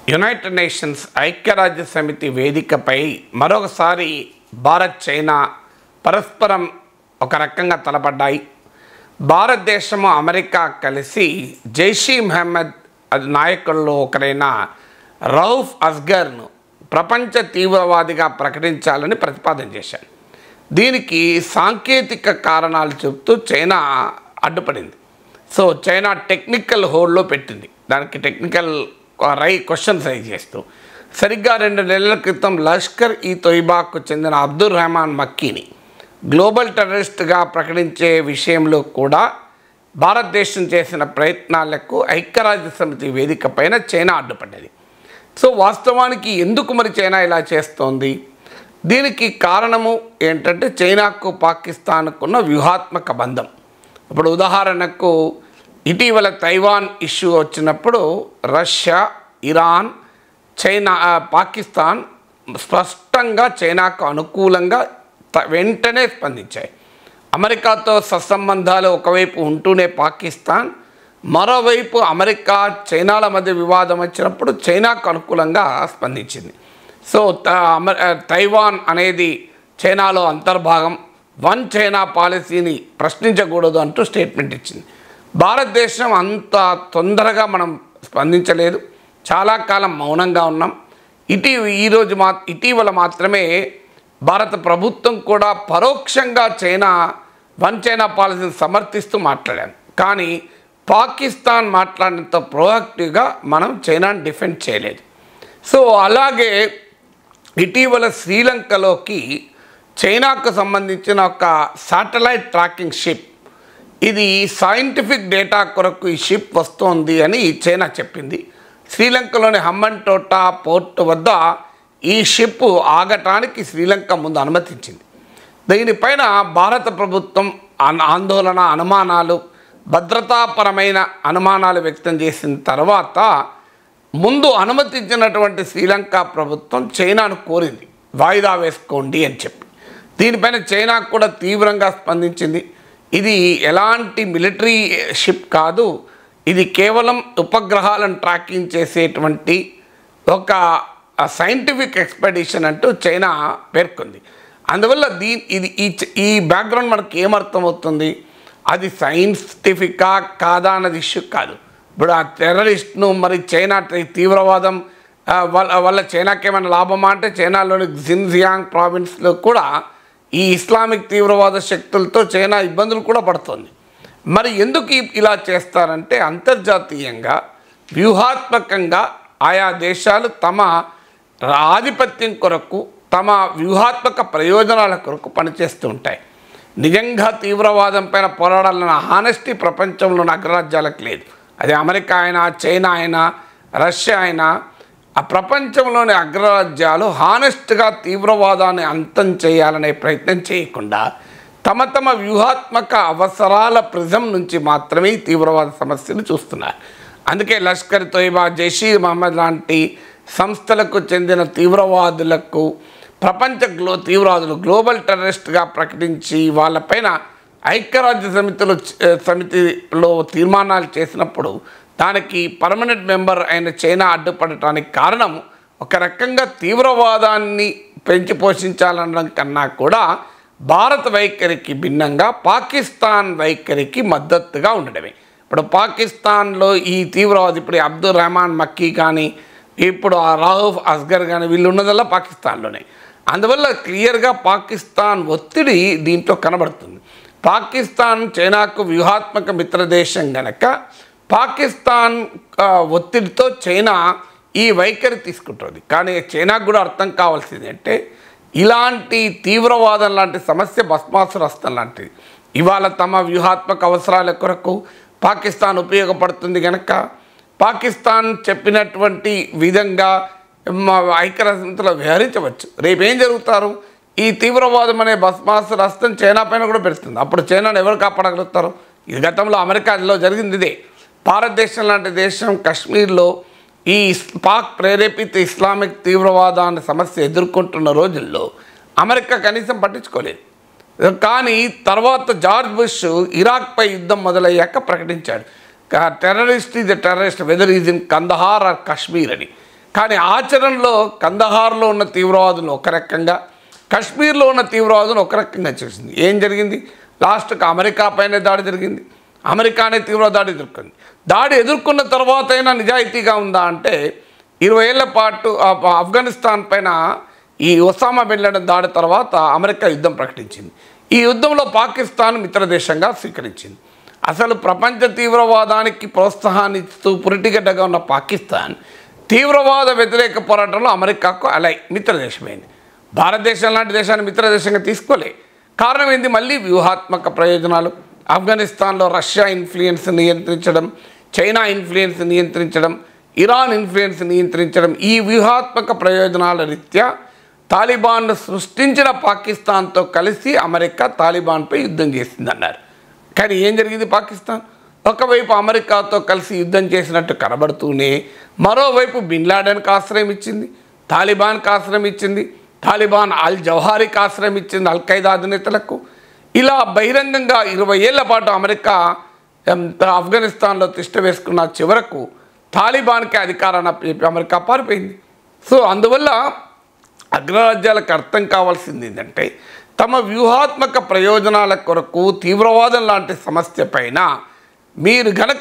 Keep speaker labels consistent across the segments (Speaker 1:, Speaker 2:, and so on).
Speaker 1: United nations ఐక్యరాజ్య సమితి వేదికపై మరొకసారి భారత్ చైనా పరస్పరం ఒక రకంగా తలపడ్డాయి. భారతదేశము అమెరికా కలిసి జైష్-e-మొహమ్మద్ నాయకుల్లో ఒకరైన రౌఫ్ అజ్గర్ను ప్రపంచ తీవ్రవాదిగా ప్రకటించాలని ప్రతిపాదన చేశారు. దీనికి సాంకేతిక కారణాలు చెబుతూ చైనా అడ్డుపడింది. సో చైనా టెక్నికల్ హోల్డ్లో పెట్టింది. దానికి టెక్నికల్ క్వశ్చన్స్ రైజ్ చేస్తూ సరిగ్గా 2 నెలల క్రితం లష్కర్-ఇ-తోయిబాకు చెందిన అబ్దుల్ రహమాన్ మక్కీని గ్లోబల్ టెర్రరిస్ట్గా ప్రకటించే విషయంలో కూడా భారతదేశం చేసిన ప్రయత్నాలకు ఐక్యరాజ్య సమితి వేదిక పైన చైనా అడ్డుపడ్డది. సో వాస్తవానికి ఎందుకు మరి చైనా ఇలా చేస్తోంది? దీనికి కారణము ఏంటంటే చైనాకు పాకిస్తాన్కున్న వ్యూహాత్మక బంధం. ఇప్పుడు ఉదాహరణకు ఇటీవల తైవాన్ ఇష్యూ వచ్చినప్పుడు రష్యా, ఇరాన్, చైనా, పాకిస్తాన్ స్పష్టంగా చైనాకు అనుకూలంగా వెంటనే స్పందించాయి. అమెరికాతో సత్సంబంధాలు ఒకవైపు ఉంటూనే పాకిస్తాన్, మరోవైపు అమెరికా చైనాల మధ్య వివాదం వచ్చినప్పుడు చైనాకు అనుకూలంగా స్పందించింది. సో తైవాన్ అనేది చైనాలో అంతర్భాగం, వన్ చైనా పాలసీని ప్రశ్నించకూడదు అంటూ స్టేట్మెంట్ ఇచ్చింది. భారతదేశం అంత తొందరగా మనం స్పందించలేదు, చాలా కాలం మౌనంగా ఉన్నాం. ఇటీవల మాత్రమే భారత ప్రభుత్వం కూడా పరోక్షంగా వన్ చైనా పాలసీని సమర్థిస్తూ మాట్లాడాం. కానీ పాకిస్తాన్ మాట్లాడినంత ప్రోయాక్టివ్గా మనం చైనాని డిఫెండ్ చేయలేదు. సో అలాగే ఇటీవల శ్రీలంకలోకి చైనాకు సంబంధించిన ఒక శాటిలైట్ ట్రాకింగ్ షిప్, ఇది సైంటిఫిక్ డేటా కొరకు ఈ షిప్ వస్తోంది అని చైనా చెప్పింది. శ్రీలంకలోని హంబన్టోటా పోర్టు వద్ద ఈ షిప్ ఆగటానికి శ్రీలంక ముందు అనుమతించింది. దీనిపైన భారత ప్రభుత్వం ఆందోళన, అనుమానాలు, భద్రతాపరమైన అనుమానాలు వ్యక్తం చేసిన తర్వాత ముందు అనుమతించినటువంటి శ్రీలంక ప్రభుత్వం చైనాను కోరింది వాయిదా వేసుకోండి అని చెప్పి. దీనిపైన చైనా కూడా తీవ్రంగా స్పందించింది. ఇది ఎలాంటి మిలిటరీ షిప్ కాదు, ఇది కేవలం ఉపగ్రహాలను ట్రాకింగ్ చేసేటువంటి ఒక సైంటిఫిక్ ఎక్స్పెడిషన్ అంటూ చైనా పేర్కొంది. అందువల్ల ఈ బ్యాక్గ్రౌండ్ మనకు ఏమర్థమవుతుంది? అది సైంటిఫికా కాదా అన్నది ఇష్యూ కాదు. ఇప్పుడు ఆ టెర్రరిస్ట్ను మరి చైనా తీవ్రవాదం వల్ల చైనాకి ఏమైనా లాభమా అంటే చైనాలోని జిన్జియాంగ్ ప్రావిన్స్లో కూడా ఈ ఇస్లామిక్ తీవ్రవాద శక్తులతో చైనా ఇబ్బందులు కూడా పడుతుంది. మరి ఎందుకు ఇలా చేస్తారంటే అంతర్జాతీయంగా వ్యూహాత్మకంగా ఆయా దేశాలు తమ ఆధిపత్యం కొరకు, తమ వ్యూహాత్మక ప్రయోజనాల కొరకు పనిచేస్తూ ఉంటాయి. నిజంగా తీవ్రవాదం పైన పోరాడాలన్న హానెస్టీ ప్రపంచంలోని అగ్రరాజ్యాలకు లేదు. అది అమెరికా అయినా, చైనా అయినా, రష్యా అయినా, ఆ ప్రపంచంలోని అగ్రరాజ్యాలు హానెస్ట్గా తీవ్రవాదాన్ని అంతం చేయాలనే ప్రయత్నం చేయకుండా తమ వ్యూహాత్మక అవసరాల ప్రిజం నుంచి మాత్రమే ఈ తీవ్రవాద సమస్యను చూస్తున్నారు. అందుకే లష్కర్-తోయిబా, జైష్-e-మొహమ్మద్ లాంటి సంస్థలకు చెందిన తీవ్రవాదులకు తీవ్రవాదులు గ్లోబల్ టెర్రరిస్ట్గా ప్రకటించి వాళ్ళపైన ఐక్యరాజ్య సమితిలో తీర్మానాలు చేసినప్పుడు దానికి పర్మనెంట్ మెంబర్ అయిన చైనా అడ్డుపడటానికి కారణం ఒక రకంగా తీవ్రవాదాన్ని పెంచి పోషించాలనడం కన్నా కూడా భారత వైఖరికి భిన్నంగా పాకిస్తాన్ వైఖరికి మద్దతుగా ఉండడమే. ఇప్పుడు పాకిస్తాన్లో ఈ తీవ్రవాది, ఇప్పుడు అబ్దుల్ రహమాన్ మక్కీ కానీ, ఇప్పుడు ఆ రౌఫ్ అజ్గర్ కానీ, వీళ్ళు ఉన్నదల్లా పాకిస్తాన్లోనే. అందువల్ల క్లియర్గా పాకిస్తాన్ ఒత్తిడి దీంట్లో కనబడుతుంది. పాకిస్తాన్ చైనాకు వ్యూహాత్మక మిత్రదేశం గనక పాకిస్తాన్ ఒత్తిడితో చైనా ఈ వైఖరి తీసుకుంటుంది. కానీ చైనాకు కూడా అర్థం కావాల్సింది అంటే ఇలాంటి తీవ్రవాదం లాంటి సమస్య భస్మాసురస్తం లాంటిది. ఇవాళ తమ వ్యూహాత్మక అవసరాల కొరకు పాకిస్తాన్ ఉపయోగపడుతుంది కనుక పాకిస్తాన్ చెప్పినటువంటి విధంగా ఐక్యరాజ్య సమితిలో వ్యవహరించవచ్చు. రేపు ఏం జరుగుతారు? ఈ తీవ్రవాదం అనే భస్మాసురస్తం చైనా పైన కూడా పెడుతుంది. అప్పుడు చైనాను ఎవరు కాపాడగలుగుతారు? ఇది గతంలో అమెరికాలో జరిగింది ఇదే. భారతదేశం లాంటి దేశం కాశ్మీర్లో ఈ పాక్ ప్రేరేపిత ఇస్లామిక్ తీవ్రవాదాన్ని సమస్య ఎదుర్కొంటున్న రోజుల్లో అమెరికా కనీసం పట్టించుకోలేదు. కానీ తర్వాత జార్జ్ బుష్ ఇరాక్పై యుద్ధం మొదలయ్యాక ప్రకటించాడు, terrorist is a terrorist whether is in Kandahar or Kashmir అని. కానీ ఆచరణలో కందహార్లో ఉన్న తీవ్రవాదులు ఒక రకంగా, కశ్మీర్లో ఉన్న తీవ్రవాదులు ఒక రకంగా చేసింది. ఏం జరిగింది? లాస్ట్కి అమెరికా పైన దాడి జరిగింది. అమెరికానే తీవ్ర దాడి ఎదుర్కొంది. దాడి ఎదుర్కొన్న తర్వాత అయినా నిజాయితీగా ఉందా అంటే 20 ఏళ్ల పాటు ఆఫ్ఘనిస్తాన్ పైన ఈ ఒసామా బిన్ లాడెన్ దాడి తర్వాత అమెరికా యుద్ధం ప్రకటించింది. ఈ యుద్ధంలో పాకిస్తాన్ మిత్రదేశంగా స్వీకరించింది. అసలు ప్రపంచ తీవ్రవాదానికి ప్రోత్సాహాన్ని ఇస్తూ పురిటిగడ్డగా ఉన్న పాకిస్తాన్ తీవ్రవాద వ్యతిరేక పోరాటంలో అమెరికాకు మిత్రదేశమైంది. భారతదేశం లాంటి దేశాన్ని మిత్రదేశంగా తీసుకోలే. కారణం ఏంది? మళ్ళీ వ్యూహాత్మక ప్రయోజనాలు. ఆఫ్ఘనిస్తాన్లో రష్యా ఇన్ఫ్లుయెన్స్ నియంత్రించడం, చైనా ఇన్ఫ్లుయెన్స్ నియంత్రించడం, ఇరాన్ ఇన్ఫ్లుయెన్స్ నియంత్రించడం, ఈ వ్యూహాత్మక ప్రయోజనాల రీత్యా తాలిబాన్ను సృష్టించిన పాకిస్తాన్తో కలిసి అమెరికా తాలిబాన్పై యుద్ధం చేసిందన్నారు. కానీ ఏం జరిగింది? పాకిస్తాన్ ఒకవైపు అమెరికాతో కలిసి యుద్ధం చేసినట్టు కనబడుతూనే మరోవైపు బిన్ లాడెన్కి ఆశ్రయం ఇచ్చింది, తాలిబాన్కి ఆశ్రయం ఇచ్చింది, తాలిబాన్ అల్ జవహారీకి ఆశ్రయం ఇచ్చింది, అల్ ఖైదా అధినేతలకు. ఇలా బహిరంగంగా 20 ఏళ్ల పాటు అమెరికా ఆఫ్ఘనిస్తాన్లో తిష్ట వేసుకున్న చివరకు తాలిబాన్కి అధికారాన్ని చెప్పి అమెరికా పారిపోయింది. సో అందువల్ల అగ్రరాజ్యాలకు అర్థం కావాల్సింది ఏంటంటే తమ వ్యూహాత్మక ప్రయోజనాల కొరకు తీవ్రవాదం లాంటి సమస్య పైన మీరు గనక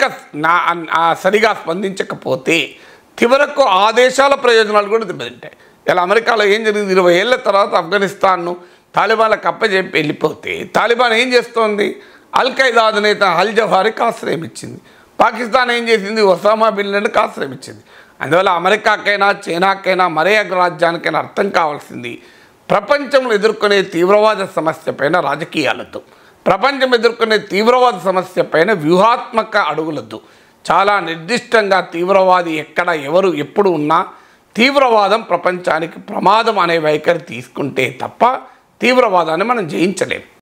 Speaker 1: సరిగా స్పందించకపోతే చివరకు ఆ దేశాల ప్రయోజనాలు కూడా దెబ్బతింటాయి. ఇలా అమెరికాలో ఏం జరిగింది? 20 ఏళ్ల తర్వాత ఆఫ్ఘనిస్తాన్ను తాలిబాన్లకు అప్పచెప్పి వెళ్ళిపోతే తాలిబాన్ ఏం చేస్తోంది? అల్ ఖైదా అధినేత అల్ జవహారీకి ఆశ్రయం ఇచ్చింది. పాకిస్తాన్ ఏం చేసింది? ఒసామా బిన్ లాడెన్కి ఆశ్రయం ఇచ్చింది. అందువల్ల అమెరికాకైనా చైనాకైనా మరే అగ్రరాజ్యానికైనా అర్థం కావాల్సింది ప్రపంచంలో ఎదుర్కొనే తీవ్రవాద సమస్య పైన రాజకీయాలతో, ప్రపంచం ఎదుర్కొనే తీవ్రవాద సమస్య పైన వ్యూహాత్మక అడుగులతో, చాలా నిర్దిష్టంగా తీవ్రవాది ఎక్కడ ఎవరు ఎప్పుడు ఉన్నా తీవ్రవాదం ప్రపంచానికి ప్రమాదం అనే వైఖరి తీసుకుంటే తప్ప తీవ్రవాదాన్ని మనం జయించలేం.